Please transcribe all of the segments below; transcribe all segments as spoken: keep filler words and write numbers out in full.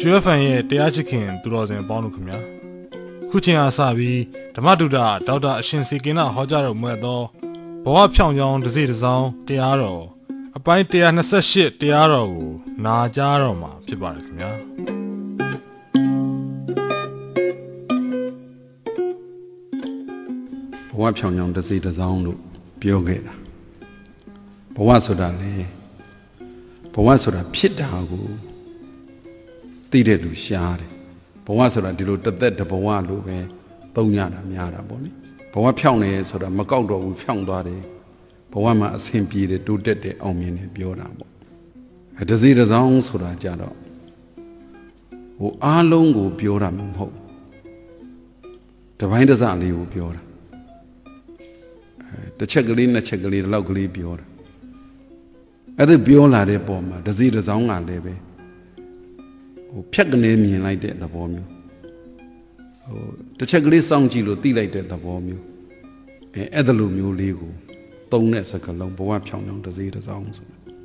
ရွှေဖန်ရဲ့တရားချစ်ခင်သူတော်စင်ပေါင်းတို့ခင်ဗျာခုချိန်အားစပြီးဓမ္မဒုဒဒေါက်တာအရှင်စီကင်နာဟောကြားတော်မူသောဘဝဖြောင်းကြောင်းတစ်စိတစ်စောင်းတရားတော်အပိုင်းone twenty-eightတရားတော်ကိုနာကြားတော်မှာဖြစ်ပါတယ်ခင်ဗျာဘဝဖြောင်းကြောင်းတစ်စိတစ်စောင်းလို့ပြောခဲ့တာဘဝဆိုတာလေဘဝဆိုတာဖြစ်တာကိုသိတဲ့လူရှားတယ်ဘဝဆိုတာဒီလိုတသက်တဘဝလို့ပဲသုံးရတာများတာပေါ့လေဘဝဖြောင်းနေဆိုတာမကောက်တော့ဘူးဖြောင်းသွားတယ်ဘဝမှာအဆင်ပြေတယ်တိုးတက်တယ်အောင်မြင်တယ်ပြောတာပေါ့အဲတစ်စီတစ်စောင်းဆိုတာကြတော့ဟိုအားလုံးကိုပြောတာမဟုတ်တပိုင်းတစ်စလေးကိုပြောတာအဲတစ်ချက်ကလေးနှစ်ချက်ကလေးဒီလောက်ကလေးပြောတာအဲ့ဒါပြောလာတဲ့ပုံမှာတစ်စီတစ်စောင်းကလည်းပဲဟိုဖြတ်ကနေမြင်လိုက်တဲ့သဘောမျိုးဟိုတစ်ချက်ကလေးစောင့်ကြည့်လို့သိလိုက်တဲ့သဘောမျိုးအဲအဲ့ဒါလိုမျိုးလေးကိုသုံးတဲ့စကားလုံးဘဝဖြောင်းဖြောင်းတစ်စီတစ်စောင်းဆို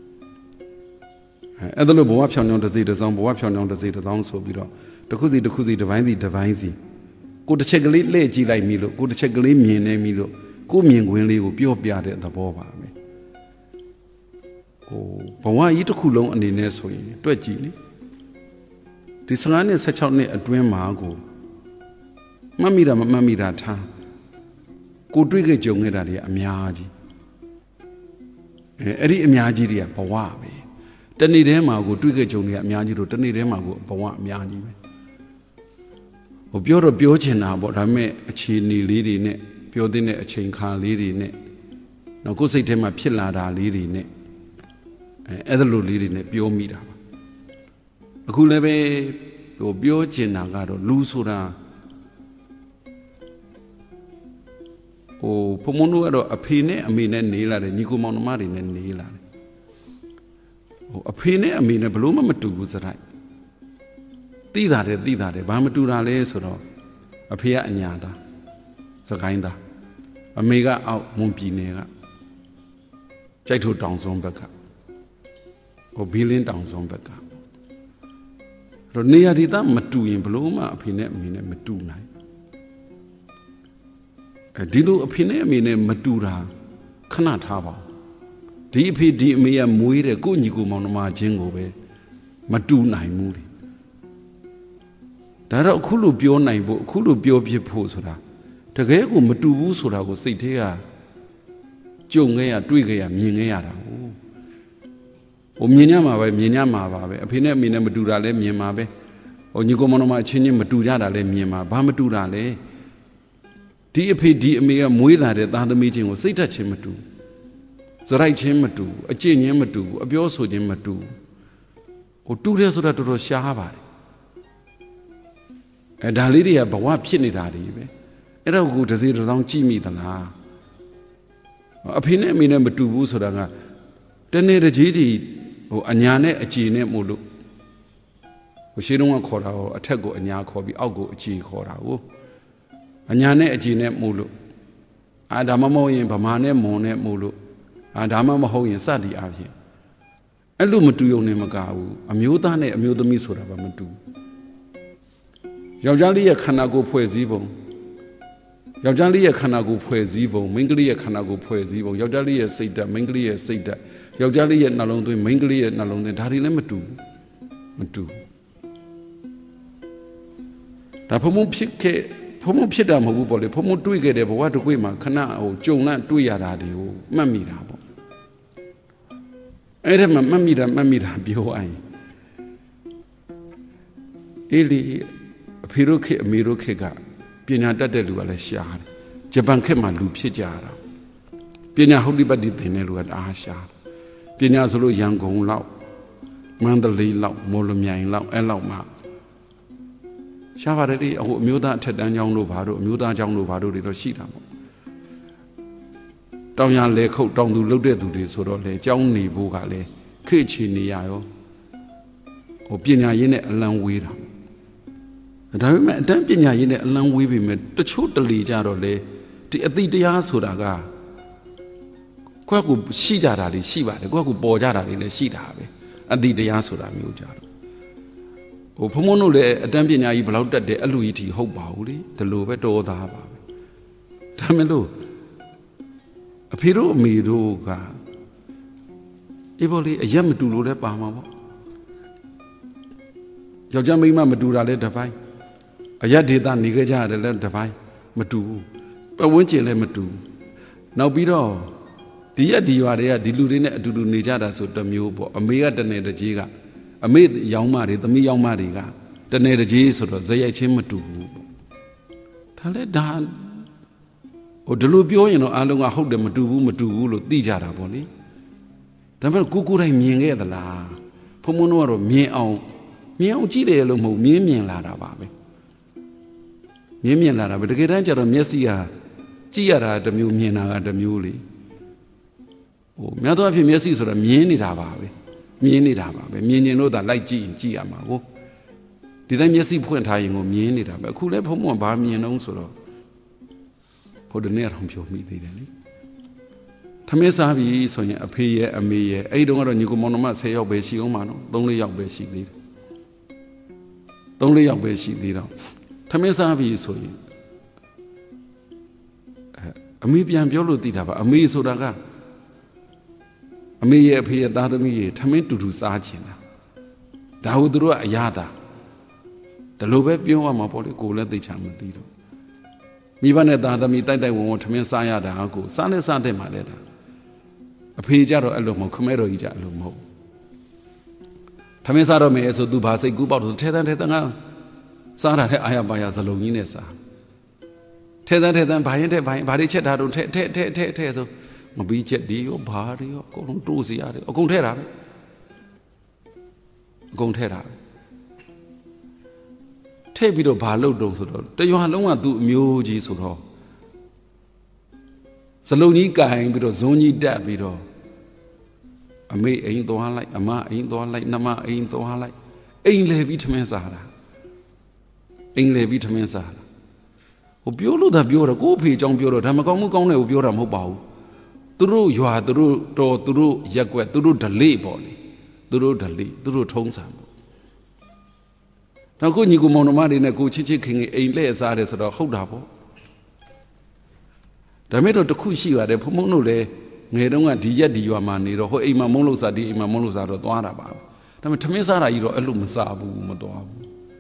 အဲအဲ့ဒါလိုဘဝဖြောင်းဖြောင်းတစ်စီတစ်စောင်းဘဝဖြောင်းဖြောင်းတစ်စီတစ်စောင်းဆိုပြီးတော့တစ်ခုစီတစ်ခုစီတစ်ပိုင်းစီတစ်ပိုင်းစီကိုတစ်ချက်ကလေးလှည့်ကြည့်လိုက်ပြီလို့ကိုတစ်ချက်ကလေးမြင်နေပြီလို့ကိုမြင်ခွင့်လေးကိုပြောပြတဲ့သဘောပါပဲဟိုဘဝကြီးတစ်ခုလုံးအနေနဲ့ဆိုရင်တွက်ကြည့်လေဒီfifteenနှစ်sixteenနှစ်အတွင်းမှာကိုမှတ်မိတာမမှတ်မိတာထားကိုတွေ့ခဲ့ကြုံခဲ့တာတွေအများကြီးအဲအဲ့ဒီအများကြီးတွေကဘဝပဲတနေ့တည်းမှာကိုတွေ့ခဲ့ကြုံတွေအများကြီးတို့တနေ့တည်းမှာကိုဘဝအများကြီးပဲဟိုပြောတော့ပြောချင်တာပေါ့ဒါပေမဲ့အခြေအနေလေးတွေနဲ့ပြောတဲ့အချိန်ခါလေးတွေနဲ့တော့ကိုယ်စိတ်ထဲမှာဖြစ်လာတာလေးတွေနဲ့အဲအဲ့ဒါလိုလေးတွေနဲ့ပြောမိတာပါအခုလည်းပဲဟိုပြောချင်တာကတော့လူဆိုတာဟိုဘုံမုံတို့ကတော့အဖေနဲ့အမေနဲ့နေလာတယ်ညီကိုမောင်နှမတွေနဲ့နေလာတယ်ဟိုအဖေနဲ့အမေနဲ့ဘလို့မှမတူဘူးစရိုက်သိတာတယ်သိတာတယ်ဘာမတူတာလဲဆိုတော့အဖေကအညာသားစကိုင်းသားအမေကအောက်မွန်ပြည်နယ်ကကြိုက်ထိုတောင်စုံဘက်ကဟိုဘီလင်းတောင်စုံဘက်ကတော့နေရာဒေသမတူရင်ဘလို့မှအဖေနဲ့အမေနဲ့မတူနိုင်အဲဒီလိုအဖေနဲ့အမေနဲ့မတူတာခဏထားပါဒီအဖေဒီအမေကမွေးတဲ့ကိုညီကိုမောင်နှမချင်းကိုပဲမတူနိုင်ဘူးလေဒါတော့အခုလိုပြောနိုင်ဖို့အခုလိုပြောဖြစ်ဖို့ဆိုတာတကယ်ကိုမတူဘူးဆိုတာကိုစိတ်ထဲကကြုံခဲ့ရတွေ့ခဲ့ရမြင်ခဲ့ရတာဟုတ်ဟိုမြင်ရမှာပဲမြင်ရမှာပါပဲအဖေနဲ့အမေနဲ့မတူတာလဲမြင်မှာပဲဟိုညီကိုမောင်နှမအချင်းချင်းမတူကြတာလဲမြင်မှာဘာမတူတာလဲဒီအဖေဒီအမေကမွေးလာတဲ့သားသမီးချင်းကိုစိတ်ဓာတ်ချင်းမတူစရိုက်ချင်းမတူအကျင့်ချင်းမတူအပြောဆိုချင်းမတူဟိုတူတယ်ဆိုတာတော်တော်ရှားပါတယ်အဲဒါလေးတွေကဘဝဖြစ်နေတာတွေပဲအဲ့တော့ကိုတစ်စီတစ်စောင်းကြည့်မိသလားအဖေနဲ့အမေနဲ့မတူဘူးဆိုတာကတနေ့တကြီးတွေဟိုအညာနဲ့အကြည်နဲ့မို့လို့ဟိုရှင်းတော့ခေါ်တာဟိုအထက်ကိုအညာခေါ်ပြီးအောက်ကိုအကြည်ခေါ်တာဟိုအညာနဲ့အကြည်နဲ့မို့လို့အာဒါမှမဟုတ်ရင်ဗမာနဲ့မွန်နဲ့မို့လို့အာဒါမှမဟုတ်ရင်စသည်အားဖြင့်အဲ့လိုမတူုံနဲ့မကဘူးအမျိုးသားနဲ့အမျိုးသမီးဆိုတာပါမတူယောက်ျားလေးရဲ့ခန္ဓာကိုယ်ဖွဲ့စည်းပုံယောက်ျားလေးရဲ့ခန္ဓာကိုယ်ဖွဲ့စည်းပုံမိန်းကလေးရဲ့ခန္ဓာကိုယ်ဖွဲ့စည်းပုံယောက်ျားလေးရဲ့စိတ်ဓာတ်မိန်းကလေးရဲ့စိတ်ဓာတ်ယောက်ျားလေးရဲ့နှလုံးသွင်းမိန်းကလေးရဲ့နှလုံးသွင်းဒါတွေလည်းမတူမတူဒါဖုံဖုံဖြစ်ခဲ့ဖုံဖုံဖြစ်တာမဟုတ်ဘူးပေါ့လေဖုံဖုံတွေ့ခဲ့တဲ့ဘဝတစ်ခွေမှာခဏဟိုကြုံလန့်တွေ့ရတာတွေကိုမှတ်မိတာပေါ့အဲ့ဒါမှမှတ်မိတာမှတ်မိတာပြောအိုင်အေးလေအဖေတို့ခေအမေတို့ခေကပညာတတ်တဲ့လူကလည်းရှားတယ်ဂျပန်ခေတ်မှာလူဖြစ်ကြတာပညာဟုတ်တိပတ္တိသင်တဲ့လူကအားရှားပညာဆိုလို့ရန်ကုန်လောက်မန္တလေးလောက်မော်လမြိုင်လောက်အဲ့လောက်မှရှားပါတယ်ဒီအခုအမျိုးသားအထက်တန်းကျောင်းတို့ဘာတို့အမျိုးသားကျောင်းတို့ဘာတို့တွေတော့ရှိတာပေါ့တောင်ရလေခုတ်တောင်သူလှုပ်တဲ့သူတွေဆိုတော့လေကျောင်းနေဖို့ကလည်းခေတ်ချီနေရရောဟိုပညာရင်းနဲ့အလံဝေးတာဒါပေမဲ့အတန်းပညာရင်းနဲ့အလံဝေးပြီမဲ့တချို့တလီကြတော့လေဒီအတိတရားဆိုတာကကိုယ့်ကိုရှိကြတာတွေရှိပါတယ်ကိုယ့်ကိုပေါ်ကြတာတွေလည်းရှိတာပဲအတိတရားဆိုတာမျိုးကြတော့ဟိုဖုံဖုံတို့လည်းအတန်းပညာကြီးဘလောက်တက်တယ်အဲ့လိုကြီးထိဟုတ်ပါဘူးလေဒီလိုပဲတော်သားပါပဲဒါမဲ့လို့အဖေတို့အမေတို့ကအေးဘောလေးအရက်မတူလို့လည်းပါမှာပေါ့ယောက်ျားမိန်းမမတူတာလည်းတစ်ပိုင်းအရက်ဒေသနေကြကြရတယ်လည်းတစ်ပိုင်းမတူဘူးပတ်ဝန်းကျင်လည်းမတူနောက်ပြီးတော့ဒီရက်ဒီရွာတွေကဒီလူတွေနဲ့အတူတူနေကြတာဆိုတစ်မျိုးပေါ့အမေကတနယ်တကြီးကအမေရောင်းမတွေသမီးရောင်းမတွေကတနယ်တကြီးဆိုတော့ဇယိုက်ချင်းမတူဘူးပေါ့ဒါလည်းဒါဟိုဒီလိုပြောရင်တော့အားလုံးကဟုတ်တယ်မတူဘူးမတူဘူးလို့သိကြတာပေါ့လေဒါပေမဲ့ကိုကိုတိုင်းမြင်ခဲ့သလားဖုံဖုံတို့ကတော့မြင်အောင်မြင်အောင်ကြည့်တယ်လို့မဟုတ်မြင်မြင်လာတာပါပဲမြင်မြင်လာတာပဲတကယ်တမ်းကျတော့မျက်စိကကြည့်ရတာတစ်မျိုးမြင်တာကတစ်မျိုးလေဟိုများသောအားဖြင့်မျက်စိဆိုတာမြင်နေတာပါပဲမြင်နေတာပါပဲမြင်ရင်တော့ဒါလိုက်ကြည့်ရင်ကြည့်ရမှာကိုဒီတိုင်းမျက်စိဖွင့်ထားရင်ကိုမြင်နေတာပဲအခုလဲဖုံဖုံကဘာမြင်တော့ဆိုတော့ဟိုဒီနေ့တော့ပြောမိသေးတယ်လေထမင်းစားပြီဆိုရင်အဖေရဲ့အမေရဲ့အဲ့ဒီတော့ကတော့ညီကိုမောင်နှမဆယ်ယောက်ပဲရှိအောင်ပါနော်သုံးလေးယောက်ပဲရှိသေးတယ်သုံးလေးယောက်ပဲရှိသေးတော့ထမင်းစားပြီဆိုရင်အမေပြန်ပြောလို့သိတာပါအမေဆိုတာကအမေရဲ့အဖေရဲ့သားသမီးရဲ့ထမင်းတူတူစားချင်တာဒါဟုသူတို့ကအရာတာဒီလိုပဲပြောရမှာပေါ့လေကိုလည်းသိချင်မသိတော့မိဘနဲ့သားသမီးတိုက်တိုက်ဝုံဝုံထမင်းစားရတာကိုစားနဲ့စားတဲ့မှာလဲတာအဖေကြတော့အဲ့လိုမဟုတ်ခမဲတော်ကြီးကြအဲ့လိုမဟုတ်ထမင်းစားတော့မယ်ဆိုသူဘာစိတ်ကူးပေါက်တော့ထဲတန်းထဲတန်းကစားတာတဲ့အာရပါရဇလုံးကြီးနဲ့စားထဲတန်းထဲတန်းဘာရင်တဲ့ဘာရင်ဘာတွေချက်တာတော့ထဲထဲထဲထဲထဲဆိုမပြီးချက်ဒီရောဘာတွေရောအကုန်လုံးတိုးစီရတယ်အကုန်ထဲတာပဲအကုန်ထဲတာပဲထဲပြီးတော့ဘာလုပ်တုံးဆိုတော့တရွာလုံးကသူ့အမျိုးကြီးဆိုတော့စလုံးကြီးကင်ပြီးတော့ဇွန်ကြီးတက်ပြီးတော့အမေအိမ်သွားလိုက်အမအိမ်သွားလိုက်နှမအိမ်သွားလိုက်အိမ်လေပြီးထမင်းစားတာအိမ်လေပြီးထမင်းစားတာဟိုပြောလို့သာပြောတော့ကို့အဖေကြောင့်ပြောတော့ဒါမကောင်းမှုကောင်းတယ်ကိုပြောတာမဟုတ်ပါဘူးသူတို့ရွာသူတို့တော်သူတို့ရက်ွက်သူတို့ဓလေ့ပေါ့လေသူတို့ဓလေ့သူတို့ထုံးစံပေါ့နောက်ကိုညီကိုမောင်နှမတွေနဲ့ကိုချစ်ချစ်ခင်ခင်အိမ်လဲစားတယ်ဆိုတော့ဟုတ်တာပေါ့ဒါမဲ့တော့တခုရှိပါတယ်ဖုံဖုံတို့လည်းငယ်တုန်းကဒီရက်ဒီရွာမှာနေတော့ဟိုအိမ်မှာမုံလို့စားဒီအိမ်မှာမုံလို့စားတော့သွားတာပါဒါမဲ့ထမင်းစားတာကြီးတော့အဲ့လိုမစားဘူးမသွားဘူး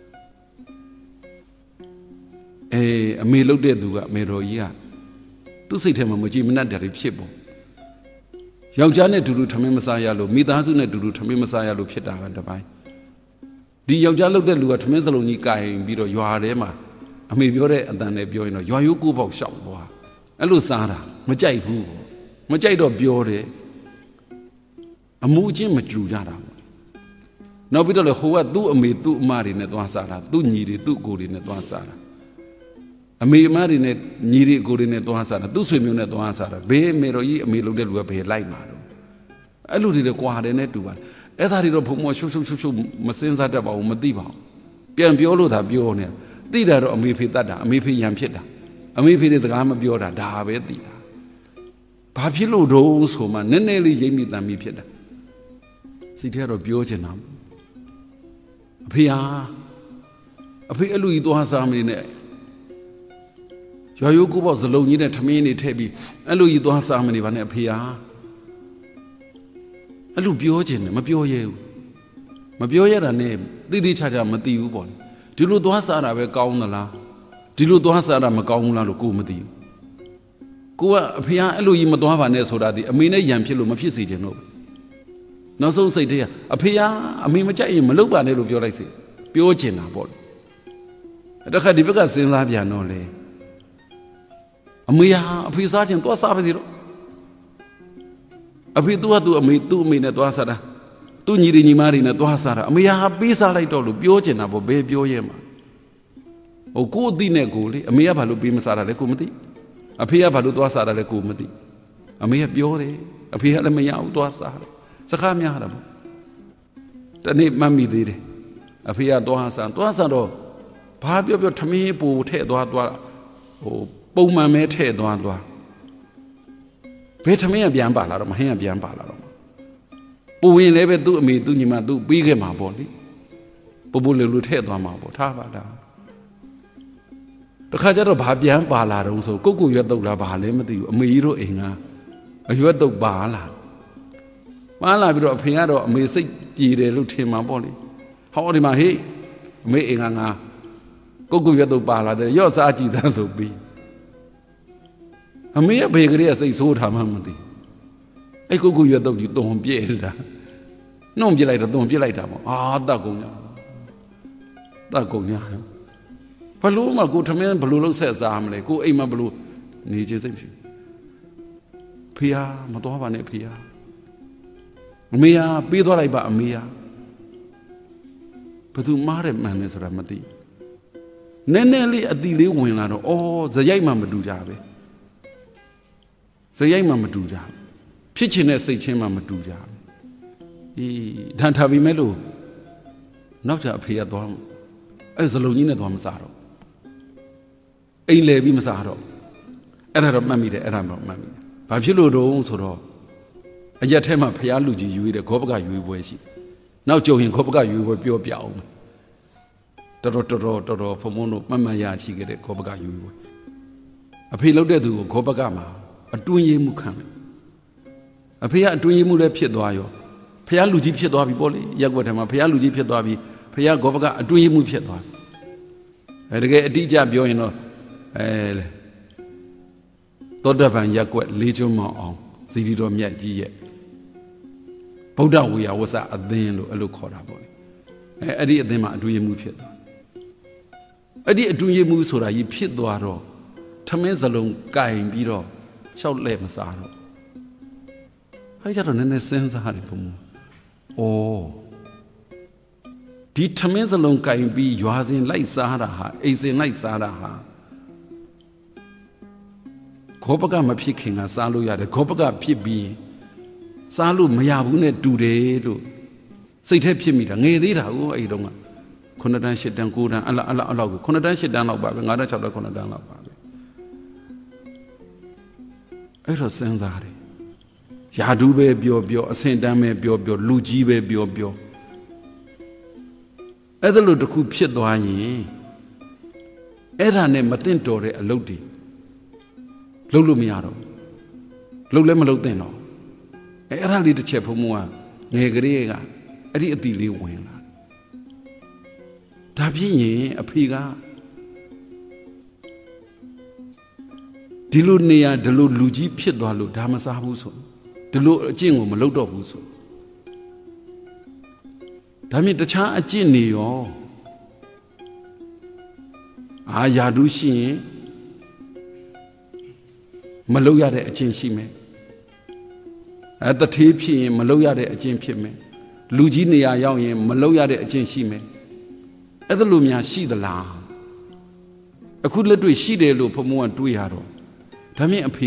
အေးအမေလုတ်တဲ့သူကအမေတော်ကြီးကသူ့စိတ်ထဲမှာမကြည်မနှက်တယ်ဖြစ်ပေါ့ယောက်ျားနဲ့တူတူထမင်းမစားရလို့မိသားစုနဲ့တူတူထမင်းမစားရလို့ဖြစ်တာကတပိုင်းဒီယောက်ျားလုတ်တဲ့လူကထမင်းစလုံးကြီးကင်ပြီးတော့ရွာထဲမှာအမေပြောတဲ့အတန်နဲ့ပြောရင်တော့ရွာရိုးကိုပေါက်ရှောက်သွားအဲ့လိုစားတာမကြိုက်ဘူးမကြိုက်တော့ပြောတယ်အမှုချင်းမကြူကြတာပေါ့နောက်ပြီးတော့လေဟိုကသူ့အမေသူ့အမတွေနဲ့သွားစားတာသူ့ညီတွေသူ့ကိုတွေနဲ့သွားစားတာအမေအမတွေနဲ့ညီတွေကိုတွေနဲ့သွားစားတာသူ့ဆွေမျိုးနဲ့သွားစားတာဘေးအမေတော်ကြီးအမေလုံးတဲ့လူကဘယ်လိုက်မှာတော့အဲ့လိုတွေလည်းကွာတယ်နဲ့တူပါတယ်အဲ့ဒါတွေတော့ဘုံမောရှုပ်ရှုပ်ရှုပ်ရှုပ်မစင်စားတတ်ပါဘူးမသိပါဘူးပြန်ပြောလို့သာပြောနေသိတာတော့အမေဖေတတ်တာအမေဖေရံဖြစ်တာအမေဖေတွေစကားမပြောတာဒါပဲသိတာဘာဖြစ်လို့တော့ဆိုမှနည်းနည်းလေးရိပ်မိတမ်းမိဖြစ်တာစိတ်ထဲတော့ပြောချင်တာအဖေဟာအဖေအဲ့လိုကြီးသွားစားမနေနဲ့ရွာရိုးကိုပေါ့စလုံးကြီးနဲ့ထမင်းတွေထည့်ပြီးအဲ့လိုကြီးသွားစားမနေပါနဲ့အဖေဟာအဲ့လိုပြောချင်တယ်မပြောရဲဘူးမပြောရတာနဲ့သိသိချာချာမသိဘူးပေါ့လေဒီလိုသွားစားတာပဲကောင်းသလားဒီလိုသွားစားတာမကောင်းဘူးလားလို့ကိုမသိဘူးကိုကအဖေဟာအဲ့လိုကြီးမသွားပါနဲ့ဆိုတာဒီအမေနဲ့ရံဖြစ်လို့မဖြစ်စေချင်တော့နောက်ဆုံးစိတ်ထဲကအဖေဟာအမေမကြိုက်ရင်မလုပ်ပါနဲ့လို့ပြောလိုက်စေပြောချင်တာပေါ့လေတခါဒီဘက်ကစဉ်းစားပြန်တော့လေအမေဟာအဖေစားချင်သွားစားပါသေးတော့အဖေသူကသူ့အမေသူ့အမေနဲ့သွားစားတာသူ့ညီတွေညီမတွေနဲ့သွားစားတာအမေဟာပေးစားလိုက်တော့လို့ပြောချင်တာပေါ့ဘယ်ပြောရဲမှာဟိုကိုအသိနဲ့ကိုလေအမေကဘာလို့ပေးမစားတာလဲကိုမသိအဖေကဘာလို့သွားစားတာလဲကိုမသိအမေကပြောတယ်အဖေကလည်းမရဘူးသွားစားတယ်စကားများတာပေါ့တနေ့မှတ်မိသေးတယ်အဖေကသွားစားသွားစားတော့ဘာပြောပြောထမင်းပူထဲ့သွားသွားဟိုပုံမှန်ပဲထဲ့သွားသွားဘယ်ထမင်းကပြန်ပါလာတော့မဟင်းကပြန်ပါလာတော့ပူရင်လည်းပဲသူ့အမေသူ့ညီမသူ့ပြီးခဲ့မှာပေါ့လေပပလူလူထဲ့သွားမှာပေါ့ထားပါတာတခါကျတော့ဘာပြန်ပါလာတော့ဆိုကိုကိုရွက်တုတ်လားဘာလဲမသိဘူးအမေကြီးတို့အိမ်ကအရွက်တုတ်ပါလာပါလာပြီးတော့အဖေကတော့အမေစိတ်ပြေတယ်လို့ထင်မှာပေါ့လေဟောဒီမှာဟေးအမေအိမ်ကငါကိုကိုရွက်တုတ်ပါလာတယ်ရော့စားကြည့်သမ်းဆိုပြီးအမေရဲ့ဘေကလေးကစိတ်ဆိုးထားမှမသိအဲ့ကိုကိုရွက်တုတ်ကြီးတုံပြဲတာနှုံပြလိုက်တော့တုံပြလိုက်တာပေါ့အာတတ်ကုန်ညာတတ်ကုန်ညာဘလို့မှကိုထမင်းဘလို့လုံးဆက်စားမလဲကိုအိမ်မှာဘလို့နေခြင်းစိတ်ဖြစ်ဖေဟာမတော်ပါနဲ့ဖေဟာအမေဟာပေးသွားလိုက်ပါအမေဟာဘသူမားတယ်မှန်တယ်ဆိုတာမသိနည်းနည်းလေးအတီလေးဝင်လာတော့အော်ဇရိုက်မှမတူကြပဲဇရိုက်မှမတူကြဖြစ်ချင်တဲ့စိတ်ချင်းမှမတူကြအေးဒဏ်ထားပြီးမဲ့လို့နောက်ကျအဖေကသွားအဲ့စလုံးကြီးနဲ့သွားမစားတော့အိမ်လဲပြီးမစားတော့အဲ့ဒါတော့မှတ်မိတယ်အဲ့ဒါတော့မှတ်မိတယ်ဘာဖြစ်လို့တော့ဆိုတော့အရက်ထဲမှာဖျားလူကြီးယူရတဲ့ခောပကယူပွဲရှိနောက်ကြုံရင်ခောပကယူပွဲပြောပြအောင်တော်တော်တော်တော်တော်တော်ဖုံဖုံတို့မှတ်မှန်ရရှိခဲ့တဲ့ခောပကယူပွဲအဖေလောက်တဲ့သူကိုခောပကမှာအတွင်းရေးမှုခံတယ်အဖေကအတွင်းရေးမှုလည်းဖြစ်သွားရောဖျားလူကြီးဖြစ်သွားပြီပေါ့လေရက်ွက်ထဲမှာဖျားလူကြီးဖြစ်သွားပြီဖျားခောပကအတွင်းရေးမှုဖြစ်သွားပြီအဲတကယ်အတိအကျပြောရင်တော့အဲသောတပန်ရက်ွက်လေးကျွန်းမောင်အောင်ဇီရီတော်မြတ်ကြီးရဲ့ဗုဒ္ဓဝေယဝဆအသင်းလို့အဲ့လိုခေါ်တာပေါ့လေအဲအဲ့ဒီအသင်းမှာအတွင်းရေးမှုဖြစ်သွားအဲ့ဒီအတွင်းရေးမှုဆိုတာကြီးဖြစ်သွားတော့ထမင်းစလုံးကင်ပြီးတော့ရှောက်လဲမစားတော့အဲ့ကြတော့နည်းနည်းစဉ်းစားတယ်ဘုံဩဒီထမင်းစလုံးကင်ပြီးရွာစဉ်လိုက်စားတာဟာအိမ်စဉ်လိုက်စားတာဟာခောပကမဖြစ်ခင်ကစားလို့ရတယ်ခောပကဖြစ်ပြီးစားလို့မရဘူးနဲ့တူတယ်လို့စိတ်ထဲဖြစ်မိတာငယ်သေးတာကိုအဲ့တုန်းကခုနှစ်တန်းရှစ်တန်းကိုးတန်းအလားအလားအလောက်ကိုခုနှစ်တန်းရှစ်တန်းလောက်ပါပဲငါးတန်းခြောက်တန်းခုနှစ်တန်းလောက်ပါပဲအဲ့တော့စဉ်းစားတယ်ယာဒူးပဲပြောပြောအဆင့်တန်းပဲပြောပြောလူကြီးပဲပြောပြောအဲ့ဒါလို့တခုဖြစ်သွားရင်အဲ့ဒါနဲ့မသင့်တော်တဲ့အလုပ်တွေလုပ်လို့မရတော့လုပ်လည်းမလုပ်သင့်တော့အဲ့ဒါလေးတစ်ချက်ဘုံဘုံကငယ်ကလေးကအဲ့ဒီအတီလေးဝင်လာဒါဖြစ်ရင်အဖေကဒီလိုနေရာဒီလိုလူကြီးဖြစ်သွားလို့ဒါမစားဘူးဆိုဒီလိုအကျင့်ကိုမလုပ်တော့ဘူးဆိုဒါမြင်တခြားအကျင့်နေရောအာယာဒူးရှိရင်မလုပ်ရတဲ့အကျင့်ရှိမယ်အဲတထေးဖြစ်ရင်မလုပ်ရတဲ့အကျင့်ဖြစ်မယ်လူကြီးနေရာရောက်ရင်မလုပ်ရတဲ့အကျင့်ရှိမယ်အဲ့ဒါလိုများရှိသလားအခုလက်တွေ့ရှိတယ်လို့ဘုံဘုံကတွေးရတော့ဒါမြင်အဖေ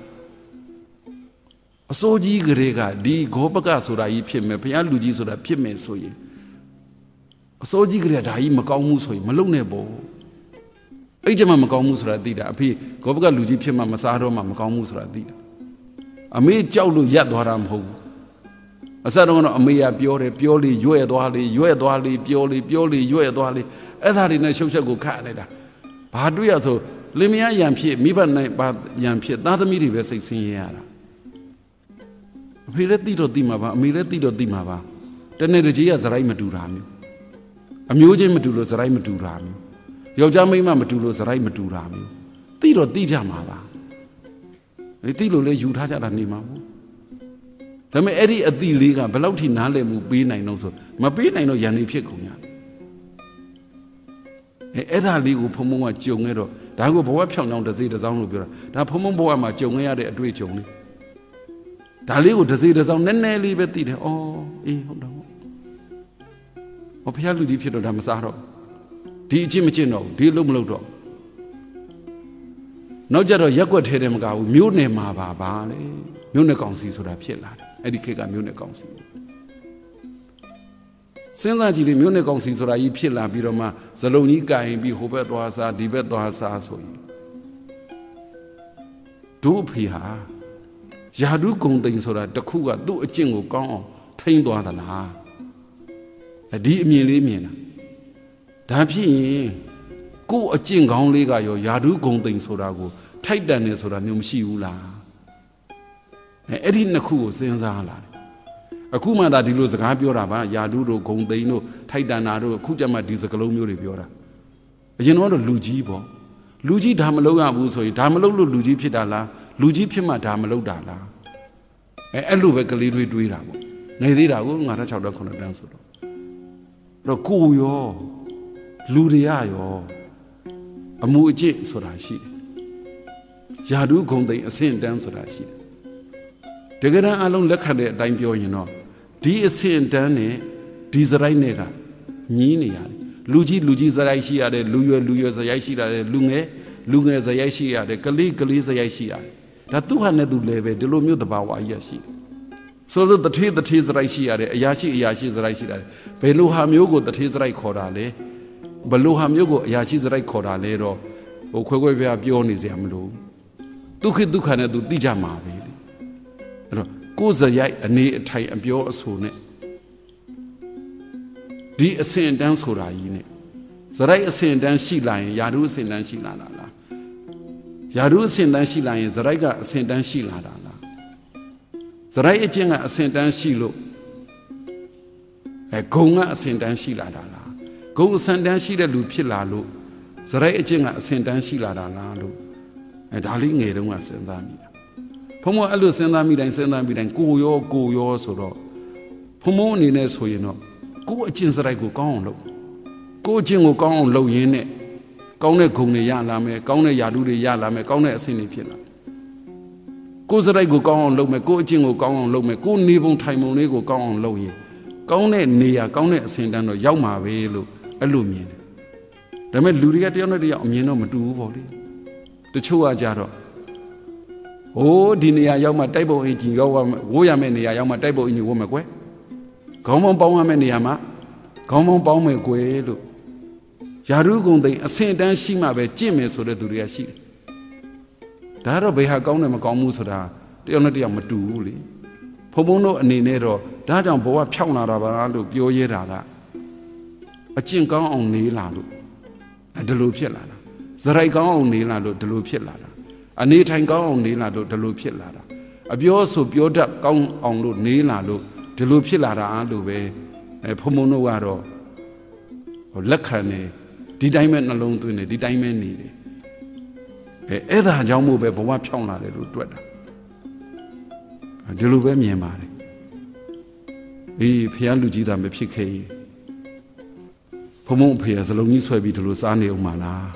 ကအစိုးကြီးကလေးကဒီဂောပကဆိုတာကြီးဖြစ်မယ်ဘုရားလူကြီးဆိုတာဖြစ်မယ်ဆိုရင်အစိုးကြီးကလေးကဒါကြီးမကောင်းဘူးဆိုရင်မလုပ်နဲ့ပေါ့အဲ့ကြမှာမကောင်းဘူးဆိုတာသိတာအဖေဂောပကလူကြီးဖြစ်မှမစားတော့မှမကောင်းဘူးဆိုတာသိတာအမေကြောက်လို့ရက်သွားတာမဟုတ်ဘူးအစတော့ကတော့အမေကပြောတယ်ပြောလေရွဲ့သွားလေရွဲ့သွားလေပြောလေပြောလေရွဲ့သွားလေအဲ့ဒါတွေနဲ့ရှုပ်ချက်ကိုခတ်လိုက်တာဘာတွေ့ရဆိုလင်မယားရံဖြစ်မိဘနိုင်ပါရံဖြစ်သားသမီးတွေပဲစိတ်ဆင်းရဲရတာအဖေလည်းသိတော့သိမှာပါအမေလည်းသိတော့သိမှာပါတနေ့တကြီးကဇရိုက်မတူတာမျိုးအမျိုးချင်းမတူလို့ဇရိုက်မတူတာမျိုးယောက်ျားမိန်းမမတူလို့ဇရိုက်မတူတာမျိုးသိတော့သိကြမှာပါဒီသိလို့လည်းယူထားကြတာနေမှာပေါ့ဒါပေမဲ့အဲ့ဒီအသိလေးကဘယ်လောက်ထိနားလည်မှုပေးနိုင်တော့ဆိုမပေးနိုင်တော့ရန်နေဖြစ်ကုန်ရတယ်အဲအဲ့ဒါလေးကိုဖုံဖုံကကြုံခဲ့တော့ဒါကိုဘဝဖြောင်းချောင်းတစ်စေးတစ်စောင်းလို့ပြောတာဒါဖုံဖုံဘဝမှာကြုံခဲ့ရတဲ့အတွေ့အကြုံလေးဒါလေးကိုတစ်စေးတစ်စောင်းနည်းနည်းလေးပဲသိတယ်အော်အေးဟုတ်တော့ဟောဖျားလူကြီးဖြစ်တော့ဒါမစားတော့ဒီအချင်းမချင်းတော့ဒီလုံးမလုပ်တော့နောက်ကြတော့ရက်ွက်ထဲတယ်မကဘူးမြို့နယ်မှာပါပါလေမြို့နယ်ကောင်စီဆိုတာဖြစ်လာတယ်အဲ့ဒီခေတ်ကမြို့နယ်ကောင်စီစဉ်းစားကြည့်လေမြို့နယ်ကောင်စီဆိုတာကြီးဖြစ်လာပြီးတော့မှဇလုံးကြီးကင်ပြီးဟိုဘက်သွားစားဒီဘက်သွားစားဆိုရင်တို့အဖေဟာယာဒုဂုံတိန်ဆိုတာတခုကသူ့အကျင့်ကိုကောင်းအောင်ထိန်းသွားသလားဒီအမြင်လေးမြင်တာဒါဖြစ်ရင်ကိုယ်အကျင့်ကောင်းလေးကရောယာဓုဂုံသိမ်ဆိုတာကိုထိုက်တန်နေဆိုတာမျိုးမရှိဘူးလားအဲအဲ့ဒီနှစ်ခုကိုစဉ်းစားလာတယ်အခုမှဒါဒီလိုစကားပြောတာပါယာဓုတို့ဂုံသိမ်တို့ထိုက်တန်တာတို့အခုကြမှာဒီစကားလုံးမျိုးတွေပြောတာအရင်တော့လူကြီးပေါ့လူကြီးဒါမလုပ်ရဘူးဆိုရင်ဒါမလုပ်လို့လူကြီးဖြစ်တာလားလူကြီးဖြစ်မှဒါမလုပ်တာလားအဲအဲ့လိုပဲကလေးတွေတွေးတာပေါ့ငယ်သေးတာကိုငါး၆တန်းခုနှစ်တန်းဆိုတော့တော့ကိုရောလူတွေကရောအမှုအကျင့်ဆိုတာရှိတယ်ယာဓုဂုံသိမ်အဆင့်တန်းဆိုတာရှိတယ်တကယ်တမ်းအလုံးလက်ခံတဲ့အတိုင်းပြောရင်တော့ဒီအဆင့်တန်းနဲ့ဒီစရိုက်နဲ့ကညီးနေရတယ်လူကြီးလူကြီးစရိုက်ရှိရတယ်လူရွယ်လူရွယ်စရိုက်ရှိရတယ်လူငယ်လူငယ်စရိုက်ရှိရတယ်ကလေးကလေးစရိုက်ရှိရတယ်ဒါသူဟာနဲ့သူလည်းပဲဒီလိုမျိုးတဘာဝကြီးရရှိတယ်ဆိုလို့တထေးတထေးစရိုက်ရှိရတယ်အရာရှိအရာရှိစရိုက်ရှိရတယ်ဘယ်လိုဟာမျိုးကိုတထေးစရိုက်ခေါ်တာလဲဘယ်လိုဟာမျိုးကိုအရာရှိစရိုက်ခေါ်တာလဲတော့ဟိုခွဲခွဲပြားပြောနေစရာမလိုဒုက္ခဒုက္ခနဲ့သူသိကြမှာပဲလေအဲ့တော့ကိုယ်စရိုက်အနေအထိုင်အပြောအဆိုနဲ့ဒီအဆင့်တန်းဆိုတာကြီးနဲ့စရိုက်အဆင့်တန်းရှိလာရင်ယာဓုအဆင့်တန်းရှိလာတာလားယာဓုအဆင့်တန်းရှိလာရင်စရိုက်ကအဆင့်တန်းရှိလာတာလားစရိုက်အကျင့်ကအဆင့်တန်းရှိလို့အဲဂုံကအဆင့်တန်းရှိလာတာလားဂုံအဆင့်တန်းရှိတဲ့လူဖြစ်လာလို့စရိုက်အကျင့်ကအဆင့်တန်းရှိလာတာလားလို့အဲဒါလေးငယ်တုန်းကစဉ်းစားမိတာဘုံဘအဲ့လိုစဉ်းစားမိတိုင်းစဉ်းစားမိတိုင်းကိုရောကိုရောဆိုတော့ဘုံဘအနေနဲ့ဆိုရင်တော့ကိုယ်အကျင့်စရိုက်ကိုကောင်းအောင်လုပ်ကိုယ်အကျင့်ကိုကောင်းအောင်လုပ်ရင်းနဲ့ကောင်းတဲ့ဂုဏ်တွေရလာမယ်ကောင်းတဲ့ယာဓုတွေရလာမယ်ကောင်းတဲ့အဆင့်တွေဖြစ်လာကိုယ်စရိုက်ကိုကောင်းအောင်လုပ်မယ်ကိုယ်အကျင့်ကိုကောင်းအောင်လုပ်မယ်ကိုယ်နေပုံထိုင်ပုံလေးကိုကောင်းအောင်လုပ်ရင်ကောင်းတဲ့နေရာကောင်းတဲ့အဆင့်တန်းတော့ရောက်မှာပဲလို့အဲ့လိုမြင်တယ်ဒါပေမဲ့လူတွေကတယောက်နဲ့တယောက်အမြင်တော့မတူဘူးပေါ့လေတချို့ကကြတော့ဟိုးဒီနေရာရောက်မှတိုက်ပုံအင်ဂျင်ရောက်ဝိုးရမယ့်နေရာရောက်မှတိုက်ပုံအင်ဂျင်ဝတ်မယ်ကွယ်ခေါင်းပေါင်းပေါင်းရမယ့်နေရာမှာခေါင်းပေါင်းပေါင်းမယ်ကွယ်လို့ယာဓုဂုံသိမ်အဆင့်တန်းရှိမှပဲကြင့်မယ်ဆိုတဲ့သူတွေကရှိတယ်ဒါတော့ဘယ်ဟာကောင်းတယ်မကောင်းဘူးဆိုတာတယောက်နဲ့တယောက်မတူဘူးလေဘုံဘုံတို့အနေနဲ့တော့ဒါကြောင့်ဘဝဖြောင်းလာတာပါလို့ပြောရဲတာကအကျင့်ကောင်းအောင်နေလာလို့ဒီလိုဖြစ်လာတာစရိုက်ကောင်းအောင်နေလာလို့ဒီလိုဖြစ်လာတာအနေထိုင်ကောင်းအောင်နေလာလို့ဒီလိုဖြစ်လာတာအပြောဆိုပြောတတ်ကောင်းအောင်လို့နေလာလို့ဒီလိုဖြစ်လာတာလို့ပဲအဲဘုံဘုံတို့ကတော့ဟိုလက်ခံနေဒီတိုင်းပဲနှလုံးသွင်းနေဒီတိုင်းပဲနေတယ်အဲအဲ့ဒါကြောင့်မို့ပဲဘဝဖြောင်းလာတယ်လို့တွက်တာဒီလိုပဲမြင်ပါတယ်အေးဖះလူကြီးတာမဖြစ်ခဲ့ရင်ဘုံဘုံဖေစလုံးကြီးဆွဲပြီးဒီလိုစားနေအောင်မလား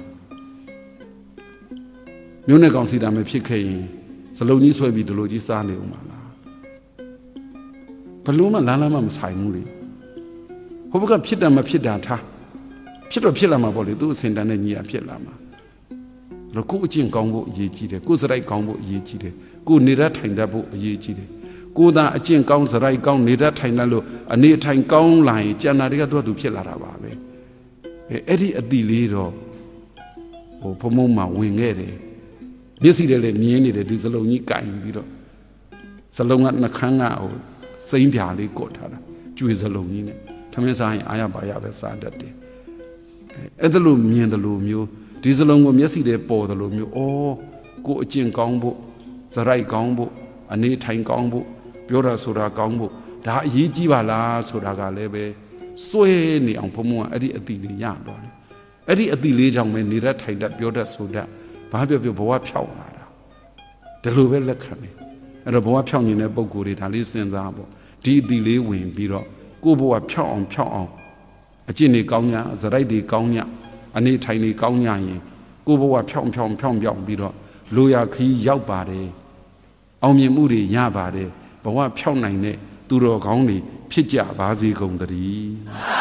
မြို့နယ်ကောင်စီတာမဖြစ်ခဲ့ရင်စလုံးကြီးဆွဲပြီးဒီလိုကြီးစားနေအောင်မလားဘလို့မှလမ်းလမ်းမှမဆိုင်ဘူးလေဟိုဘက်ကဖြစ်တယ်မဖြစ်တာထားဖြစ်တော့ဖြစ်လာမှာပေါ့လေသူ့အစင်တန်းနဲ့ညီရဖြစ်လာမှာတော့ကိုယ်အကျင့်ကောင်းဖို့အရေးကြီးတယ်ကိုယ်စရိုက်ကောင်းဖို့အရေးကြီးတယ်ကိုယ်နေရထိုင်တတ်ဖို့အရေးကြီးတယ်ကိုယ်သာအကျင့်ကောင်းစရိုက်ကောင်းနေရထိုင်တတ်လို့အနေထိုင်ကောင်းလာရင်ကျန်တာတွေကသူ့အတူဖြစ်လာတာပါပဲအဲအဲ့ဒီအတိလေးတော့ဟိုဘုံဘုံမှာဝင်ခဲ့တယ်မျက်စိတွေလည်းမြင်နေတယ်ဒီစလုံးကြီးကင်ပြီးတော့စလုံးကနှခမ်းကဟိုစိမ့်ပြာလေးကုတ်ထားတာကျွေစလုံးကြီးနဲ့ထမင်းစားရင်အာရပါရပဲစားတတ်တယ်အဲ့ဒါလို့မြင်တယ်လို့မျိုးဒီစလုံးကိုမျက်စိတွေပေါ်တယ်လို့မျိုးဩကိုအကျင့်ကောင်းဖို့စရိုက်ကောင်းဖို့အနေထိုင်ကောင်းဖို့ပြောတာဆိုတာကောင်းဖို့ဒါအရေးကြီးပါလားဆိုတာကလည်းပဲစွဲနေအောင်ဘုံဘုံကအဲ့ဒီအတိလေးရတော့တယ်အဲ့ဒီအတိလေးကြောင့်ပဲနေရထိုင်တတ်ပြောတတ်ဆိုတတ်ဘာပြောပြောဘဝဖြောင်းလာတာဒီလိုပဲလက်ခံတယ်အဲ့တော့ဘဝဖြောင်းနေတဲ့ပုံကိုယ်တွေဒါလေးစဉ်းစားပေါ့ဒီအတိလေးဝင်ပြီးတော့ကိုယ့်ဘဝဖြောင်းအောင်ဖြောင်းအောင်အကျင့်တွေကောင်း냐စရိုက်တွေကောင်း냐အနေထိုင်တွေကောင်း냐ရင်ကိုယ့်ဘဝဖြောင်းဖြောင်းဖြောင်းပြောင်းပြီးတော့လိုရာခီးရောက်ပါတယ်အောင်မြင်မှုတွေရပါတယ်ဘဝဖြောင်းနိုင်တဲ့သူတော်ကောင်းတွေဖြစ်ကြပါစေကုန်သတည်း